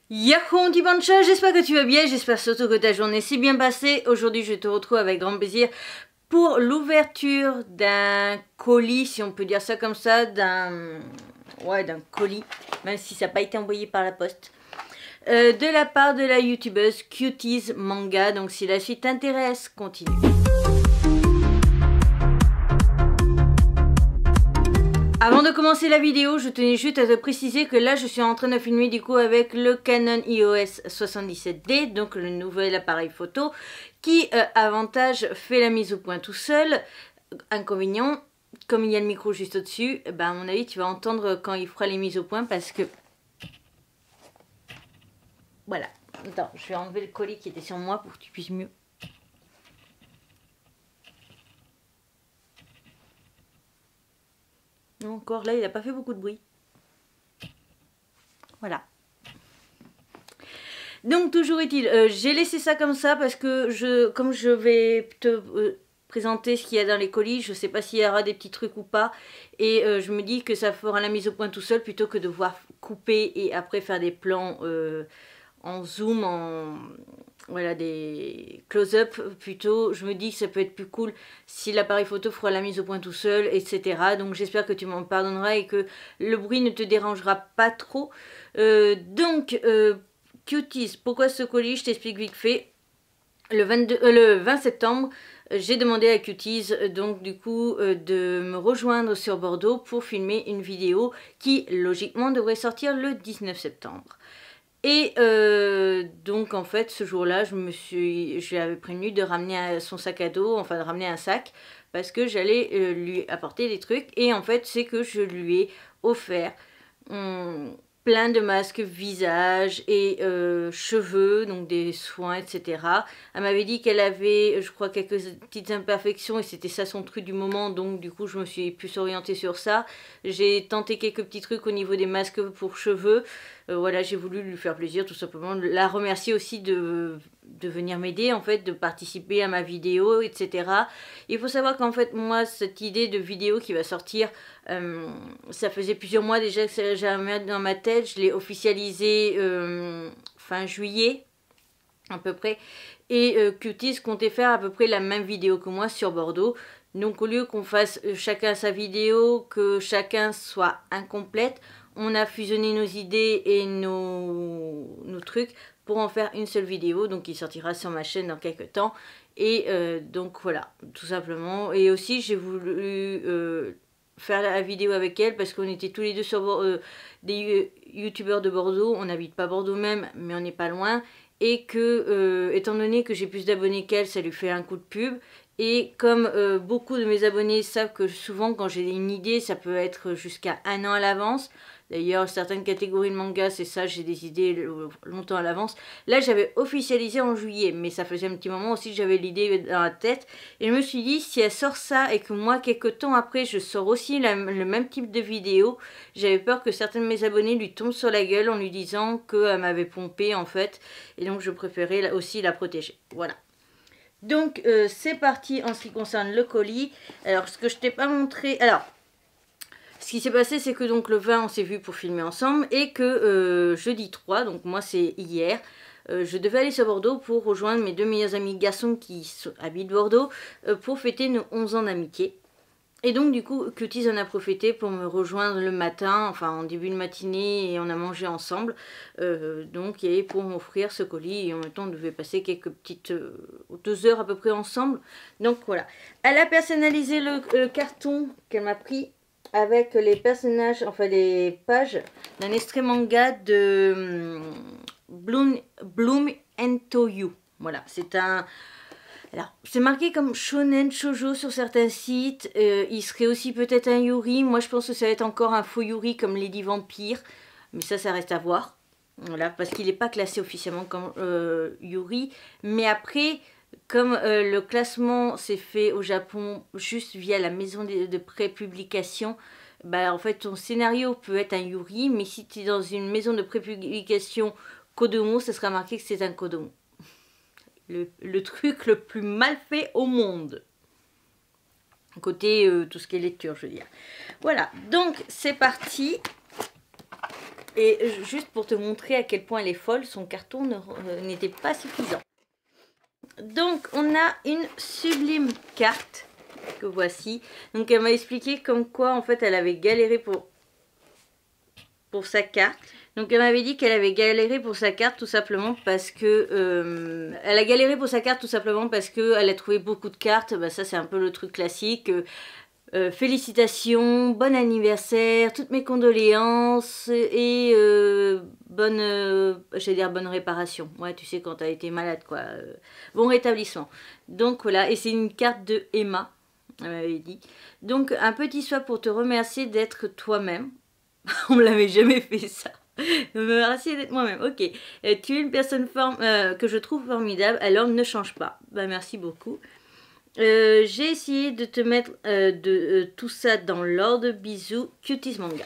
Yahoo Dibancha, j'espère que tu vas bien, j'espère surtout que ta journée s'est bien passée. Aujourd'hui je te retrouve avec grand plaisir pour l'ouverture d'un colis, si on peut dire ça comme ça, d'un colis, même si ça n'a pas été envoyé par la poste. De la part de la youtubeuse Cuties Manga, donc si la suite t'intéresse, continue. Avant de commencer la vidéo, je tenais juste à te préciser que là je suis en train de filmer du coup avec le Canon EOS 77D, donc le nouvel appareil photo qui, avantage, fait la mise au point tout seul. Inconvénient, comme il y a le micro juste au-dessus, à mon avis tu vas entendre quand il fera les mises au point parce que... Voilà, attends, je vais enlever le colis qui était sur moi pour que tu puisses mieux... Non, encore là, il n'a pas fait beaucoup de bruit. Voilà. Donc, toujours est-il, j'ai laissé ça comme ça parce que comme je vais te présenter ce qu'il y a dans les colis, je ne sais pas s'il y aura des petits trucs ou pas. Et je me dis que ça fera la mise au point tout seul plutôt que de devoir couper et après faire des plans en zoom, voilà, des close-up plutôt. Je me dis que ça peut être plus cool si l'appareil photo fera la mise au point tout seul, etc. Donc j'espère que tu m'en pardonneras et que le bruit ne te dérangera pas trop. Cuties, pourquoi ce colis? Je t'explique vite fait. Le 20 septembre, j'ai demandé à Cuties donc du coup de me rejoindre sur Bordeaux pour filmer une vidéo qui logiquement devrait sortir le 19 septembre. Et donc en fait ce jour-là je lui avais prévenu de ramener son sac à dos, enfin de ramener un sac parce que j'allais lui apporter des trucs. Et en fait c'est que je lui ai offert plein de masques visage et cheveux, donc des soins, etc. Elle m'avait dit qu'elle avait, je crois, quelques petites imperfections et c'était ça son truc du moment, donc du coup je me suis plus orientée sur ça. J'ai tenté quelques petits trucs au niveau des masques pour cheveux. Voilà, j'ai voulu lui faire plaisir, tout simplement, la remercier aussi de venir m'aider, en fait, de participer à ma vidéo, etc. Il faut savoir qu'en fait, moi, cette idée de vidéo qui va sortir, ça faisait plusieurs mois déjà que j'avais dans ma tête. Je l'ai officialisé fin juillet, à peu près. Et Cuties comptait faire à peu près la même vidéo que moi sur Bordeaux. Donc au lieu qu'on fasse chacun sa vidéo, que chacun soit incomplète, on a fusionné nos idées et nos trucs pour en faire une seule vidéo. Donc il sortira sur ma chaîne dans quelques temps. Et donc voilà, tout simplement. Et aussi j'ai voulu faire la vidéo avec elle parce qu'on était tous les deux sur des youtubeurs de Bordeaux. On n'habite pas Bordeaux même, mais on n'est pas loin. Et que, étant donné que j'ai plus d'abonnés qu'elle, ça lui fait un coup de pub. Et comme beaucoup de mes abonnés savent que souvent quand j'ai une idée, ça peut être jusqu'à 1 an à l'avance. D'ailleurs, certaines catégories de manga, c'est ça, j'ai des idées longtemps à l'avance. Là, j'avais officialisé en juillet, mais ça faisait un petit moment aussi que j'avais l'idée dans la tête. Et je me suis dit, si elle sort ça et que moi, quelques temps après, je sors aussi le même type de vidéo, j'avais peur que certains de mes abonnés lui tombent sur la gueule en lui disant qu'elle m'avait pompé, en fait. Et donc, je préférais aussi la protéger. Voilà. Donc, c'est parti en ce qui concerne le colis. Alors, ce que je t'ai pas montré... Alors... Ce qui s'est passé, c'est que donc le 20, on s'est vu pour filmer ensemble et que jeudi 3, donc moi c'est hier, je devais aller sur Bordeaux pour rejoindre mes deux meilleurs amis garçons qui habitent Bordeaux pour fêter nos 11 ans d'amitié. Et donc du coup, Cuties en a profité pour me rejoindre le matin, enfin en début de matinée, et on a mangé ensemble. Donc et pour m'offrir ce colis, et en même temps on devait passer quelques petites 2 heures à peu près ensemble. Donc voilà. Elle a personnalisé le carton qu'elle m'a pris avec les personnages, enfin les pages d'un extrait manga de Bloom Ento You. Voilà, c'est un... Alors, c'est marqué comme shonen shoujo sur certains sites. Il serait aussi peut-être un yuri. Moi, je pense que ça va être encore un faux yuri comme Lady Vampire. Mais ça reste à voir. Voilà, parce qu'il n'est pas classé officiellement comme yuri. Mais après... Comme le classement s'est fait au Japon juste via la maison de prépublication, en fait ton scénario peut être un yuri, mais si tu es dans une maison de prépublication Kodomo, ça sera marqué que c'est un Kodomo. Le truc le plus mal fait au monde. Côté tout ce qui est lecture, je veux dire. Voilà, donc c'est parti. Et juste pour te montrer à quel point elle est folle, son carton n'était pas suffisant. Donc on a une sublime carte que voici. Donc elle m'a expliqué comme quoi en fait elle avait galéré pour sa carte. Donc elle m'avait dit qu'elle avait galéré pour sa carte tout simplement parce que... elle a galéré pour sa carte tout simplement parce qu'elle a trouvé beaucoup de cartes. Bah, ça c'est un peu le truc classique. Félicitations, bon anniversaire, toutes mes condoléances et j'allais dire bonne réparation. Ouais, tu sais quand t'as été malade quoi. Bon rétablissement. Donc voilà, et c'est une carte de Emma, elle m'avait dit. Donc un petit soin pour te remercier d'être toi-même. On me l'avait jamais fait ça. Merci d'être moi-même. Ok. Tu es une personne que je trouve formidable, alors ne change pas. Bah merci beaucoup. J'ai essayé de te mettre tout ça dans l'ordre. Bisous, Cuties Manga.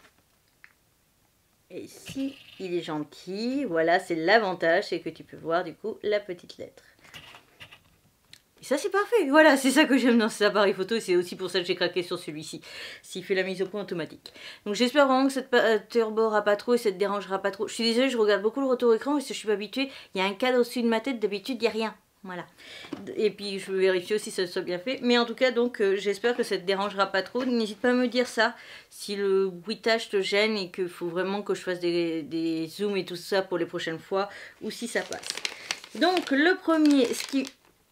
Et si il est gentil, voilà, c'est l'avantage, c'est que tu peux voir du coup la petite lettre. Et ça c'est parfait, voilà, c'est ça que j'aime dans cet appareil photo et c'est aussi pour ça que j'ai craqué sur celui-ci, s'il fait la mise au point automatique. Donc j'espère vraiment que ça te turbera pas trop et ça te dérangera pas trop. Je suis désolée, je regarde beaucoup le retour écran parce que je suis pas habituée, il y a un cadre au-dessus de ma tête, d'habitude il n'y a rien. Voilà. Et puis je vérifie aussi si ça soit bien fait. Mais en tout cas, donc j'espère que ça te dérangera pas trop. N'hésite pas à me dire ça si le bruitage te gêne et qu'il faut vraiment que je fasse des zooms et tout ça pour les prochaines fois ou si ça passe. Donc le premier, ce qui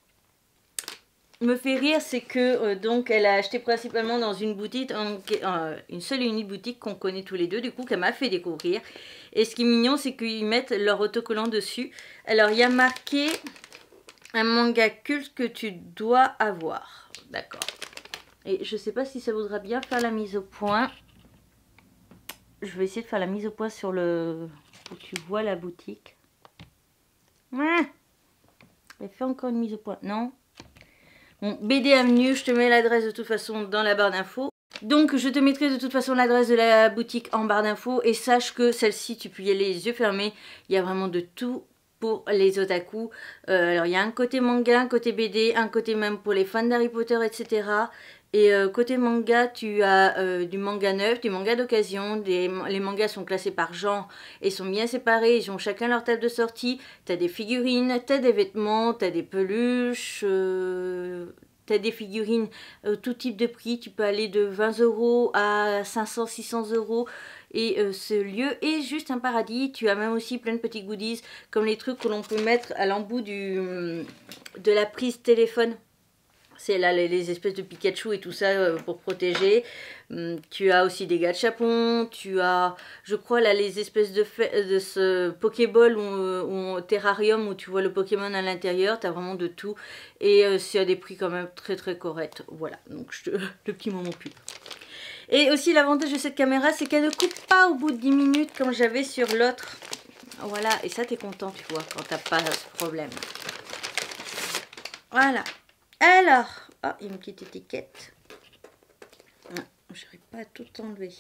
me fait rire, c'est que donc elle a acheté principalement dans une boutique, une seule et unique boutique qu'on connaît tous les deux, du coup qu'elle m'a fait découvrir. Et ce qui est mignon, c'est qu'ils mettent leur autocollant dessus. Alors il y a marqué un manga culte que tu dois avoir. D'accord. Et je sais pas si ça voudra bien faire la mise au point. Je vais essayer de faire la mise au point sur le... où tu vois la boutique. Ouais. Elle fait encore une mise au point. Non. Bon, BD Avenue, je te mets l'adresse de toute façon dans la barre d'infos. Donc je te mettrai de toute façon l'adresse de la boutique en barre d'infos. Et sache que celle-ci, tu peux y aller les yeux fermés. Il y a vraiment de tout pour les otaku. Alors il y a un côté manga, un côté BD, un côté même pour les fans d'Harry Potter, etc. Et côté manga, tu as du manga neuf, du manga d'occasion. Les mangas sont classés par genre et sont bien séparés. Ils ont chacun leur table de sortie. Tu as des figurines, tu as des vêtements, tu as des peluches, tu as des figurines, tout type de prix. Tu peux aller de 20 € à 500, 600 €. Et ce lieu est juste un paradis. Tu as même aussi plein de petits goodies comme les trucs que l'on peut mettre à l'embout de la prise téléphone. C'est là les espèces de Pikachu et tout ça pour protéger. Tu as aussi des gachapons. Tu as, je crois, là les espèces de ce Pokéball ou terrarium où tu vois le Pokémon à l'intérieur. Tu as vraiment de tout. Et c'est à des prix quand même très très corrects. Voilà, donc le petit moment pub. Et aussi l'avantage de cette caméra, c'est qu'elle ne coupe pas au bout de 10 minutes comme j'avais sur l'autre. Voilà, et ça t'es content, tu vois, quand t'as pas ce problème. Voilà. Alors, oh, il y a une petite étiquette. J'arrive pas à tout enlever.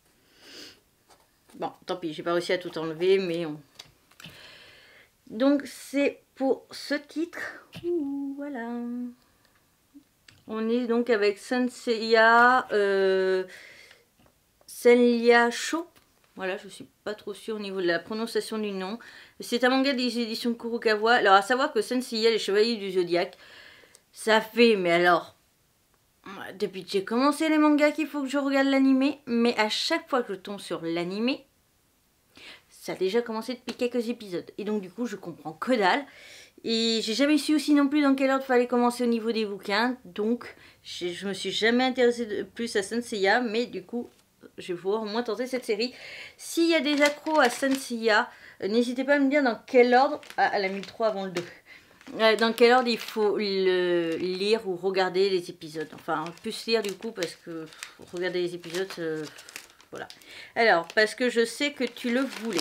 Bon, tant pis, j'ai pas réussi à tout enlever, mais donc c'est pour ce titre. Ouh, voilà. On est donc avec Senseiya, Senlia Show. Voilà, je suis pas trop sûre au niveau de la prononciation du nom. C'est un manga des éditions Kurokawa. Alors, à savoir que Senseiya, les Chevaliers du Zodiaque, ça fait, mais alors, depuis que j'ai commencé les mangas qu'il faut que je regarde l'animé, mais à chaque fois que je tombe sur l'animé, ça a déjà commencé depuis quelques épisodes. Et donc, du coup, je comprends que dalle. Et j'ai jamais su aussi non plus dans quel ordre fallait commencer au niveau des bouquins. Donc, je me suis jamais intéressée plus à Senseiya, mais du coup, je vais pouvoir au moins tenter cette série. S'il y a des accros à Senseiya, n'hésitez pas à me dire dans quel ordre. Ah, elle a mis le 3 avant le 2. Dans quel ordre il faut lire ou regarder les épisodes. Enfin, plus lire du coup parce que regarder les épisodes, voilà. Alors, parce que je sais que tu le voulais.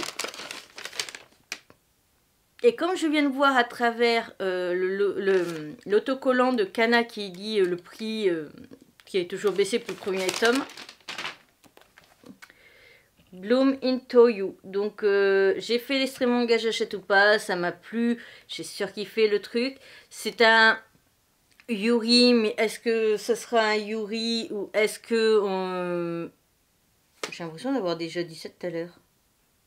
Et comme je viens de voir à travers l'autocollant de Kana qui dit le prix qui est toujours baissé pour le premier tome, Bloom Into You. Donc j'ai fait l'extrait manga, j'achète ou pas, ça m'a plu, j'ai surkiffé le truc. C'est un Yuri, mais est-ce que ce sera un Yuri ou est-ce que j'ai l'impression d'avoir déjà dit ça tout à l'heure.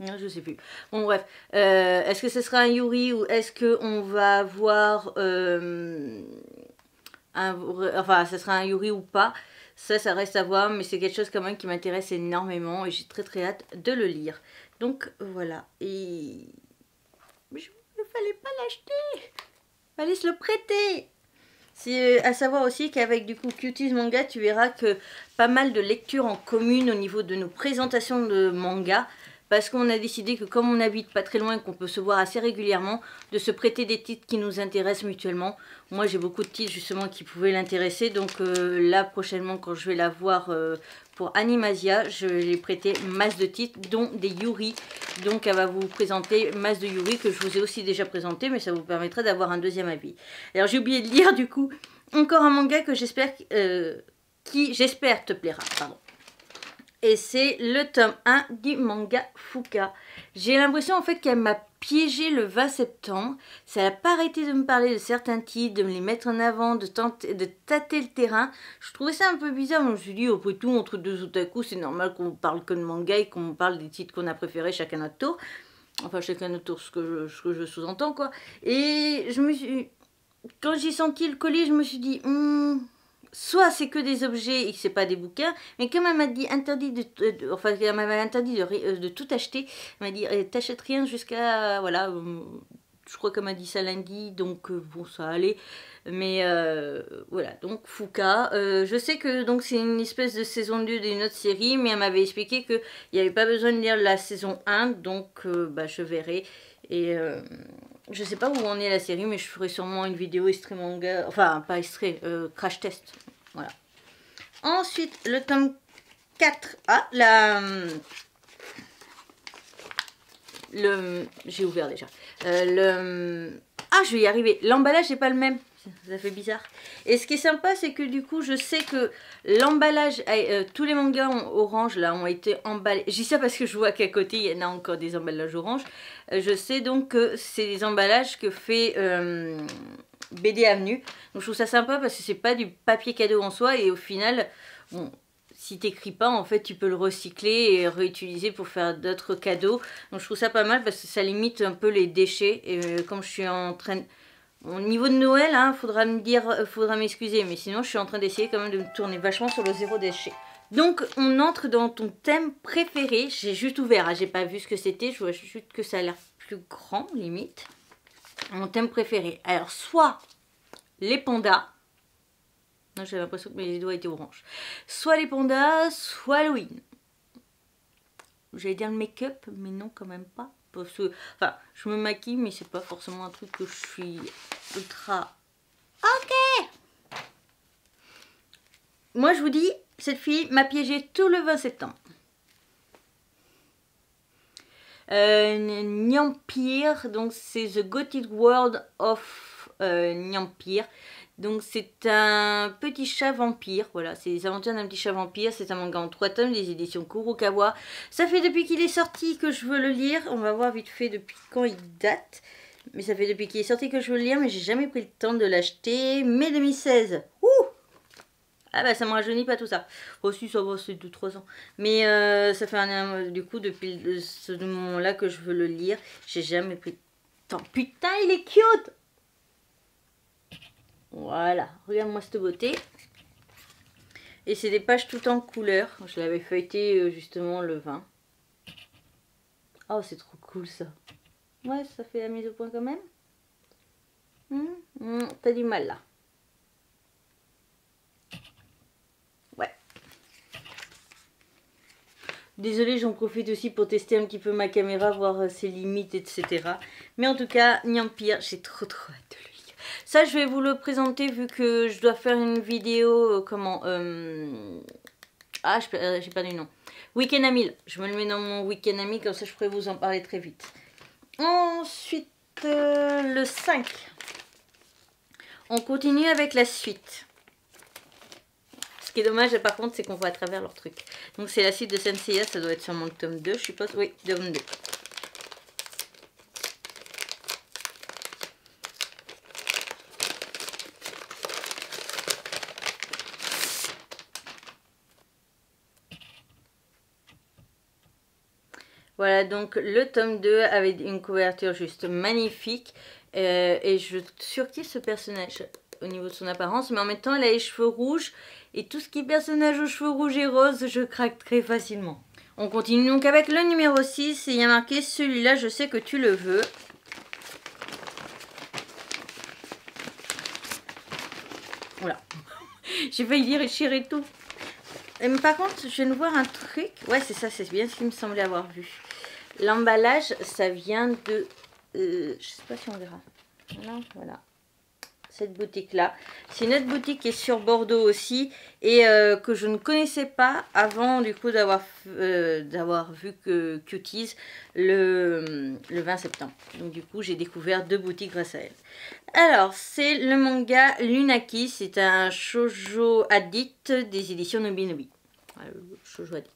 Non, je sais plus. Bon bref, est-ce que ce sera un Yuri ou est-ce qu'on va avoir enfin, ce sera un Yuri ou pas? Ça reste à voir, mais c'est quelque chose quand même qui m'intéresse énormément et j'ai très très hâte de le lire. Donc voilà, et il ne fallait pas l'acheter, fallait se le prêter. C'est à savoir aussi qu'avec du coup Cuties Manga, tu verras que pas mal de lectures en commune au niveau de nos présentations de manga, parce qu'on a décidé que comme on habite pas très loin, qu'on peut se voir assez régulièrement, de se prêter des titres qui nous intéressent mutuellement. Moi j'ai beaucoup de titres justement qui pouvaient l'intéresser, donc là prochainement quand je vais la voir pour Animasia, je vais lui prêter masse de titres, dont des Yuri. Donc elle va vous présenter masse de Yuri que je vous ai aussi déjà présenté, mais ça vous permettra d'avoir un deuxième avis. Alors j'ai oublié de lire du coup encore un manga que j'espère qui j'espère te plaira, pardon. Et c'est le tome 1 du manga Fuka. J'ai l'impression en fait qu'elle m'a piégé le 20 septembre. Ça n'a pas arrêté de me parler de certains titres, de me les mettre en avant, de tâter le terrain. Je trouvais ça un peu bizarre. Je me suis dit, après tout, entre deux otaku, c'est normal qu'on parle que de manga et qu'on parle des titres qu'on a préférés chacun notre tour. Enfin, chacun notre tour, ce que je sous-entends, quoi. Et je me suis... Quand j'ai senti le colis, je me suis dit... soit c'est que des objets et que c'est pas des bouquins, mais comme elle m'a dit interdit enfin elle m'avait interdit de tout acheter, elle m'a dit t'achètes rien jusqu'à voilà, je crois qu'elle m'a dit ça lundi, donc bon ça allait, mais voilà, donc Fuka, je sais que donc c'est une espèce de saison 2 d'une autre série, mais elle m'avait expliqué qu'il n'y avait pas besoin de lire la saison 1, donc bah, je verrai. Et je sais pas où en est la série, mais je ferai sûrement une vidéo extrait manga, enfin pas extrait, crash test. Voilà. Ensuite, le tome 4. Ah, j'ai ouvert déjà. Ah, je vais y arriver. L'emballage n'est pas le même. Ça fait bizarre. Et ce qui est sympa, c'est que du coup, je sais que l'emballage, tous les mangas orange là ont été emballés. Je dis ça parce que je vois qu'à côté, il y en a encore des emballages orange. Je sais donc que c'est des emballages que fait BD Avenue. Donc je trouve ça sympa parce que c'est pas du papier cadeau en soi. Et au final, bon, si t'écris pas, en fait, tu peux le recycler et réutiliser pour faire d'autres cadeaux. Donc je trouve ça pas mal parce que ça limite un peu les déchets. Et comme je suis en train... Au niveau de Noël, hein, faudra m'excuser, mais sinon je suis en train d'essayer quand même de me tourner vachement sur le zéro déchet. Donc on entre dans ton thème préféré. J'ai juste ouvert, hein, j'ai pas vu ce que c'était, je vois juste que ça a l'air plus grand limite. Mon thème préféré. Alors soit les pandas. Non, j'ai l'impression que mes doigts étaient orange. Soit les pandas, soit Halloween. J'allais dire le make-up, mais non quand même pas. Parce que, enfin, je me maquille, mais c'est pas forcément un truc que je suis ultra... Ok. Moi, je vous dis, cette fille m'a piégé tout le 20 septembre. Nyampire, donc c'est The Gothic World of Nyampire. Donc c'est un petit chat vampire, voilà, c'est les aventures d'un petit chat vampire, c'est un manga en 3 tomes, des éditions Kurokawa. Ça fait depuis qu'il est sorti que je veux le lire, on va voir vite fait depuis quand il date. Mais ça fait depuis qu'il est sorti que je veux le lire, mais j'ai jamais pris le temps de l'acheter. Mai 2016, ouh! Ah bah ça me rajeunit pas tout ça. Aussi ça va, c'est 2-3 ans. Mais ça fait du coup depuis ce moment-là que je veux le lire, j'ai jamais pris le temps. Putain il est cute! Voilà, regarde-moi cette beauté. Et c'est des pages tout en couleur. Je l'avais feuilleté justement le 20. Oh, c'est trop cool ça. Ouais, ça fait la mise au point quand même. T'as du mal là. Ouais. Désolée, j'en profite aussi pour tester un petit peu ma caméra, voir ses limites, etc. Mais en tout cas, Nyampire, j'ai trop hâte de le lire. Ça, je vais vous le présenter vu que je dois faire une vidéo, ah, j'ai pas du nom. Week-end à 1000. Je me le mets dans mon week-end à 1000, comme ça je pourrais vous en parler très vite. Ensuite, le 5. On continue avec la suite. Ce qui est dommage, par contre, c'est qu'on voit à travers leur truc. Donc, c'est la suite de Senseiya. Ça doit être sûrement le tome 2, je suppose. Oui, tome 2. Voilà, donc le tome 2 avec une couverture juste magnifique. Et je surkiffe ce personnage au niveau de son apparence. Mais en même temps, elle a les cheveux rouges. Et tout ce qui est personnage aux cheveux rouges et roses, je craque très facilement. On continue donc avec le numéro 6. Et il y a marqué, celui-là, je sais que tu le veux. Voilà. J'ai failli dire déchirer tout. Par contre, je viens de voir un truc. Ouais, c'est ça, c'est bien ce qu'il me semblait avoir vu. L'emballage, ça vient de... je sais pas si on verra. Voilà. Cette boutique-là. C'est une autre boutique qui est sur Bordeaux aussi. Et que je ne connaissais pas avant, du coup, d'avoir vu que Cuties le 20 septembre. Donc, du coup, j'ai découvert 2 boutiques grâce à elle. Alors, c'est le manga Lunaki. C'est un shoujo addict des éditions Nobinobi. Shoujo addict.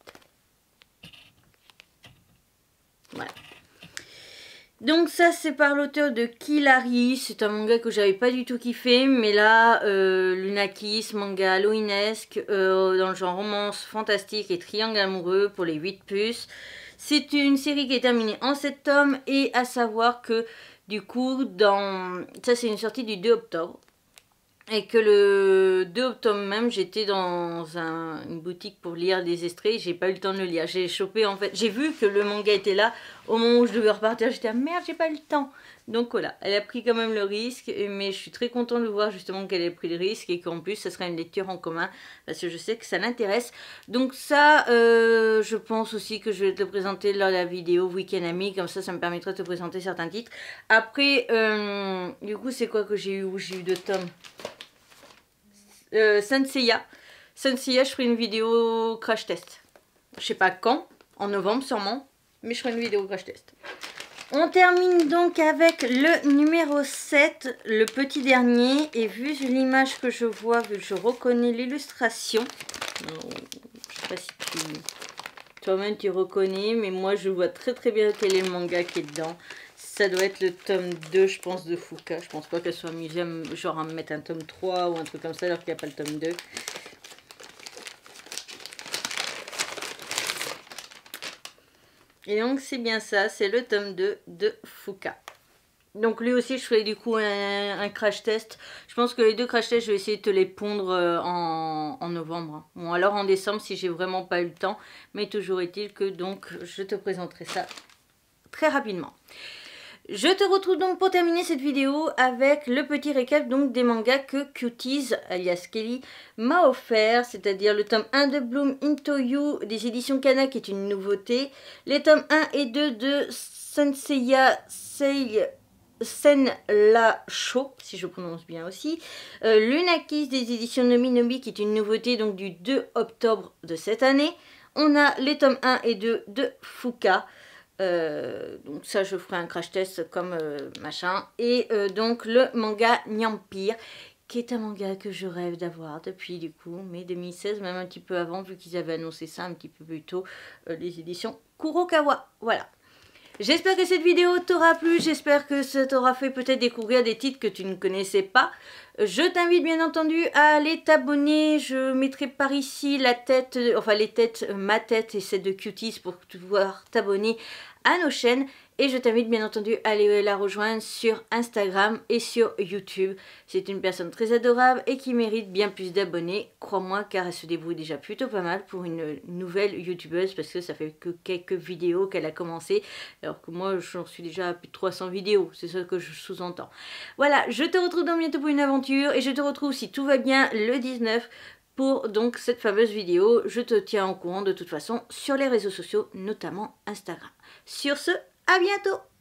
Voilà. Donc ça c'est par l'auteur de Kilari, c'est un manga que j'avais pas du tout kiffé, mais là Lunaki, ce manga halloweenesque dans le genre romance fantastique et triangle amoureux pour les 8+. C'est une série qui est terminée en 7 tomes et à savoir que du coup ça c'est une sortie du 2 octobre. Et que le 2 octobre même, j'étais dans une boutique pour lire des extraits. J'ai pas eu le temps de le lire. J'ai chopé en fait. J'ai vu que le manga était là. Au moment où je devais repartir, j'étais ah merde, j'ai pas eu le temps. Donc voilà, elle a pris quand même le risque. Mais je suis très contente de voir justement qu'elle ait pris le risque. Et qu'en plus, ça sera une lecture en commun. Parce que je sais que ça l'intéresse. Donc ça, je pense aussi que je vais te le présenter lors de la vidéo Week-end Ami. Comme ça me permettra de te présenter certains titres. Après, du coup, c'est quoi que j'ai eu? J'ai eu 2 tomes. Senseiya, je ferai une vidéo crash test. Je sais pas quand, en novembre sûrement, mais je ferai une vidéo crash test. On termine donc avec le numéro 7, le petit dernier. Et vu l'image que je vois, vu que je reconnais l'illustration, je sais pas si toi-même tu reconnais, mais moi je vois très très bien quel est le manga qui est dedans. Ça doit être le tome 2, je pense, de Fuka. Je pense pas qu'elle soit amusée genre à me mettre un tome 3 ou un truc comme ça, alors qu'il n'y a pas le tome 2. Et donc, c'est bien ça, c'est le tome 2 de Fuka. Donc, lui aussi, je ferai du coup un crash test. Je pense que les 2 crash tests, je vais essayer de te les pondre en novembre. Ou alors en décembre, si j'ai vraiment pas eu le temps. Mais toujours est-il que, donc, je te présenterai ça très rapidement. Je te retrouve donc pour terminer cette vidéo avec le petit récap donc des mangas que Cuties, alias Kelly, m'a offert, c'est-à-dire le tome 1 de Bloom Into You des éditions Kana qui est une nouveauté, les tomes 1 et 2 de Senseiya Senla Sho, si je prononce bien aussi, Lunaki des éditions Nobinobi qui est une nouveauté donc du 2 octobre de cette année, on a les tomes 1 et 2 de Fuka. Donc ça je ferai un crash test comme machin. Et donc le manga Nyampire, qui est un manga que je rêve d'avoir depuis du coup mai 2016, même un petit peu avant vu qu'ils avaient annoncé ça un petit peu plus tôt, les éditions Kurokawa. Voilà. J'espère que cette vidéo t'aura plu, j'espère que ça t'aura fait peut-être découvrir des titres que tu ne connaissais pas. Je t'invite bien entendu à aller t'abonner, je mettrai par ici la tête, enfin les têtes, ma tête et celle de Cuties pour pouvoir t'abonner à nos chaînes. Et je t'invite bien entendu à aller la rejoindre sur Instagram et sur YouTube. C'est une personne très adorable et qui mérite bien plus d'abonnés, crois-moi, car elle se débrouille déjà plutôt pas mal pour une nouvelle youtubeuse parce que ça fait que quelques vidéos qu'elle a commencé, alors que moi j'en suis déjà à plus de 300 vidéos, c'est ça que je sous-entends. Voilà, je te retrouve dans bientôt pour une aventure et je te retrouve si tout va bien le 19 pour donc cette fameuse vidéo. Je te tiens au courant de toute façon sur les réseaux sociaux, notamment Instagram. Sur ce, à bientôt!